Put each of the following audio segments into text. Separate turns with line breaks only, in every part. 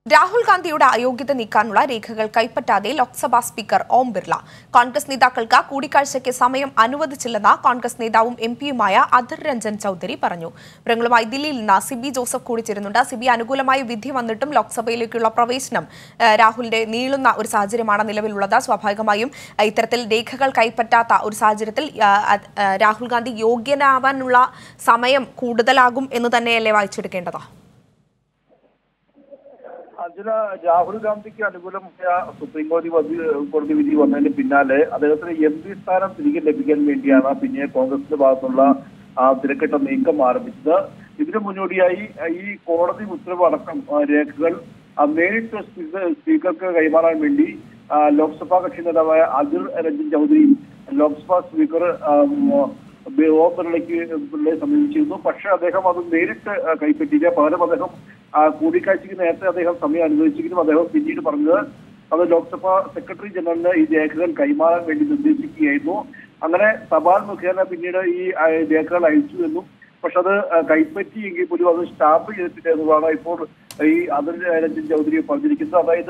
Rahul Gandhiയുടെ അയോഗ്യത നീക്കാനുള്ള രേഖകൾ കൈപ്പറ്റാതെ ലോക്സഭാ സ്പീക്കർ ഓം ബിർള കോൺഗ്രസ് നേതാക്കൾക്ക് കൂടിക്കാഴ്ചയ്ക്ക് സമയം അനുവദിച്ചില്ലെന്ന് കോൺഗ്രസ് നേതാവും എംപിയുമായ അധിർ രഞ്ജൻ ചൗധരി പറഞ്ഞു. വിവരങ്ങളുമായി ദില്ലിയിൽ നിന്ന് സിബി ജോസഫ് കൂടി ചേരുന്നുണ്ട്. സിബി, അനുകൂലമായ വിധി വന്നിട്ടും ലോക്സഭയിലേക്കുള്ള പ്രവേശനം രാഹുലിന്റെ നീളുന്ന ഒരു സാഹചര്യമാണ് നിലവിലുള്ളത്. സ്വാഭാവികമായും ഇത്തരത്തിൽ രേഖകൾ കൈപ്പറ്റാത്ത ഒരു സാഹചര്യത്തിൽ രാഹുൽ ഗാന്ധി യോഗ്യനാവാനുള്ള സമയം കൂടുതലാകും എന്ന് തന്നെയല്ലേ വായിച്ചെടുക്കേണ്ടത്?
രാഹുൽ ഗാന്ധിക്ക് അനുകൂലമായ സുപ്രീം കോടതി വിധി വന്നതിന് പിന്നാലെ അദ്ദേഹത്തിന് MP സ്ഥാനം തിരികെ ലഭിക്കാൻ വേണ്ടിയാണ് പിന്നെ കോൺഗ്രസിന്റെ ഭാഗത്തുള്ള തിരക്കിട്ട നീക്കം ആരംഭിച്ചത്. ഇതിനു മുന്നോടിയായി ഈ കോടതി ഉത്തരവ് അടക്കം രേഖകൾ നേരിട്ട് സ്പീക്കർക്ക് കൈമാറാൻ വേണ്ടി ലോക്സഭാ കക്ഷി നേതാവായ അധിർ രഞ്ജൻ ചൗധരി ലോക്സഭാ സ്പീക്കർ ഓം ബിർളയെ സമീപിച്ചിരുന്നു. പക്ഷെ അദ്ദേഹം അത് നേരിട്ട് കൈപ്പറ്റിയില്ല. പകരം അദ്ദേഹം കൂടിക്കാഴ്ചയ്ക്ക് നേരത്തെ അദ്ദേഹം സമയം അനുവദിച്ചെങ്കിലും അദ്ദേഹം പിന്നീട് പറഞ്ഞത് അത് ലോക്സഭാ സെക്രട്ടറി ജനറലിന് ഈ രേഖകൾ കൈമാറാൻ വേണ്ടി നിർദ്ദേശിക്കുകയായിരുന്നു. അങ്ങനെ തപാൽ മുഖേന പിന്നീട് ഈ രേഖകൾ അയച്ചു എന്നും പക്ഷെ അത് കൈപ്പറ്റിയെങ്കിൽ പോലും അത് സ്റ്റാമ്പ് ചെയ്തിട്ടില്ല എന്നതാണ് ഇപ്പോൾ ഈ അധിർ രഞ്ജൻ ചൗധരി പറഞ്ഞിരിക്കുന്നത്. അതായത്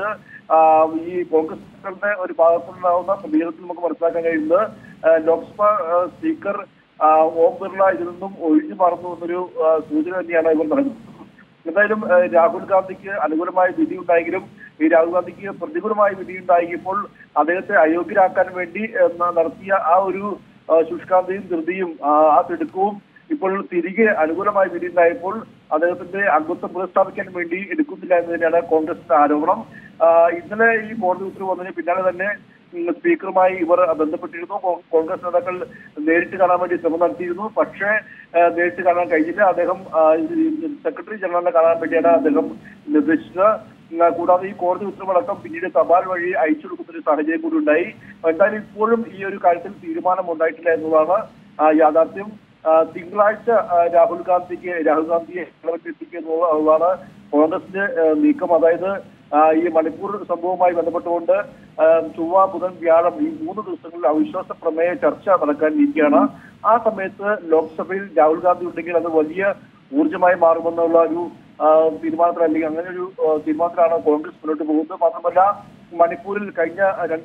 ഈ കോൺഗ്രസുകാരുടെ ഒരു ഭാഗത്തുണ്ടാവുന്ന പ്രതികരണത്തിൽ നമുക്ക് മനസ്സിലാക്കാൻ കഴിയുന്നത് ലോക്സഭാ സ്പീക്കർ ഓം ബിർള ഇതിൽ നിന്നും ഒഴിഞ്ഞു മാറുന്നു എന്നൊരു സൂചന തന്നെയാണ് ഇവർ നൽകുന്നത്. എന്തായാലും രാഹുൽ ഗാന്ധിക്ക് അനുകൂലമായ വിധി ഉണ്ടായെങ്കിലും ഈ രാഹുൽ ഗാന്ധിക്ക് പ്രതികൂലമായ വിധി ഉണ്ടായപ്പോൾ അദ്ദേഹത്തെ അയോഗ്യരാക്കാൻ വേണ്ടി നടത്തിയ ആ ഒരു ശുഷ്കാന്തിയും ധൃതിയും ആ തിടുക്കവും ഇപ്പോൾ തിരികെ അനുകൂലമായ വിധി ഉണ്ടായപ്പോൾ അദ്ദേഹത്തിന്റെ അംഗത്വം പുനഃസ്ഥാപിക്കാൻ വേണ്ടി എടുക്കുന്നില്ല എന്ന് തന്നെയാണ് കോൺഗ്രസിന്റെ ആരോപണം. ഇന്നലെ ഈ കോടതി ഉത്തരവ് വന്നതിന് പിന്നാലെ തന്നെ സ്പീക്കറുമായി ഇവർ ബന്ധപ്പെട്ടിരുന്നു. കോൺഗ്രസ് നേതാക്കൾ നേരിട്ട് കാണാൻ വേണ്ടി ശ്രമം നടത്തിയിരുന്നു. പക്ഷേ നേരിട്ട് കാണാൻ കഴിഞ്ഞില്ല. അദ്ദേഹം സെക്രട്ടറി ജനറലിനെ കാണാൻ വേണ്ടിയാണ് അദ്ദേഹം നിർദ്ദേശിച്ചത്. കൂടാതെ ഈ കോടതി ഉത്തരവടക്കം പിന്നീട് തപാൽ വഴി അയച്ചു കൊടുക്കുന്ന ഒരു സാഹചര്യം കൂടി ഉണ്ടായി. എന്തായാലും ഇപ്പോഴും ഈ ഒരു കാര്യത്തിൽ തീരുമാനം ഉണ്ടായിട്ടില്ല എന്നതാണ് യാഥാർത്ഥ്യം. തിങ്കളാഴ്ച രാഹുൽ ഗാന്ധിയെ എത്തിക്കുക എന്നുള്ളതാണ് കോൺഗ്രസിന്റെ നീക്കം. അതായത് ഈ മണിപ്പൂർ സംഭവവുമായി ബന്ധപ്പെട്ടുകൊണ്ട് ചൊവ്വ, ബുധൻ, വ്യാഴം ഈ 3 ദിവസങ്ങളിൽ അവിശ്വാസ പ്രമേയ ചർച്ച നടക്കാനിരിക്കുകയാണ്. ആ സമയത്ത് ലോക്സഭയിൽ രാഹുൽ ഗാന്ധി ഉണ്ടെങ്കിൽ അത് വലിയ ഊർജ്ജമായി മാറുമെന്നുള്ള ഒരു തീരുമാനത്തിൽ അല്ലെങ്കിൽ അങ്ങനെ ഒരു തീരുമാനത്തിലാണ് കോൺഗ്രസ് മുന്നോട്ട് പോകുന്നത്. മാത്രമല്ല മണിപ്പൂരിൽ കഴിഞ്ഞ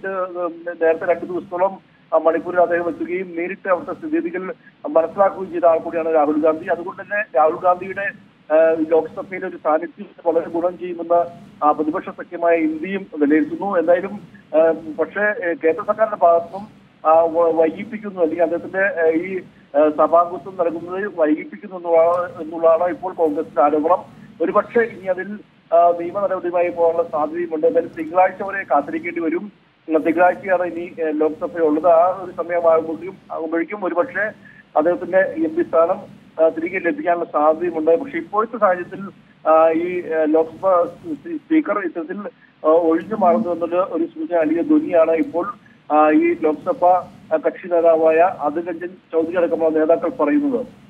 നേരത്തെ 2 ദിവസത്തോളം മണിപ്പൂരിൽ അദ്ദേഹം എത്തുകയും നേരിട്ട് അവിടുത്തെ സ്ഥിതിഗതികൾ മനസ്സിലാക്കുകയും ചെയ്ത ആൾ കൂടിയാണ് രാഹുൽ ഗാന്ധി. അതുകൊണ്ട് തന്നെ രാഹുൽ ഗാന്ധിയുടെ ലോക്സഭയിലെ ഒരു സാന്നിധ്യം വളരെ ഗുണം ചെയ്യുമെന്ന് പ്രതിപക്ഷ സഖ്യമായ ഇന്ത്യയും വിലയിരുത്തുന്നു. എന്തായാലും പക്ഷേ കേന്ദ്ര സർക്കാരിന്റെ ഭാഗത്തും വൈകിപ്പിക്കുന്നു അല്ലെങ്കിൽ അദ്ദേഹത്തിന്റെ ഈ സഭാംഗത്വം നൽകുന്നത് വൈകിപ്പിക്കുന്നു എന്നുള്ളതാണ് ഇപ്പോൾ കോൺഗ്രസിന്റെ ആരോപണം. ഒരുപക്ഷെ ഇനി അതിൽ നിയമ നടപടിയുമായി പോകാനുള്ള സാധ്യതയുമുണ്ട്. എന്തായാലും തിങ്കളാഴ്ച വരെ കാത്തിരിക്കേണ്ടി വരും. തിങ്കളാഴ്ചയാണ് ഇനി ലോക്സഭയുള്ളത്. ആ ഒരു സമയമാകുമ്പോഴേക്കും ഒരുപക്ഷെ അദ്ദേഹത്തിന്റെ MP സ്ഥാനം തിരികെ ലഭിക്കാനുള്ള സാധ്യതയുമുണ്ട്. പക്ഷെ ഇപ്പോഴത്തെ സാഹചര്യത്തിൽ ഈ ലോക്സഭ സ്പീക്കർ ഇത്തരത്തിൽ ഒഴിഞ്ഞു മാറുന്നു എന്നുള്ള ഒരു സൂചന അല്ലെങ്കിൽ ധ്വനിയാണ് ഇപ്പോൾ ഈ ലോക്സഭ കക്ഷി നേതാവായ അധിർ രഞ്ജൻ ചൗധരി അടക്കമുള്ള നേതാക്കൾ പറയുന്നത്.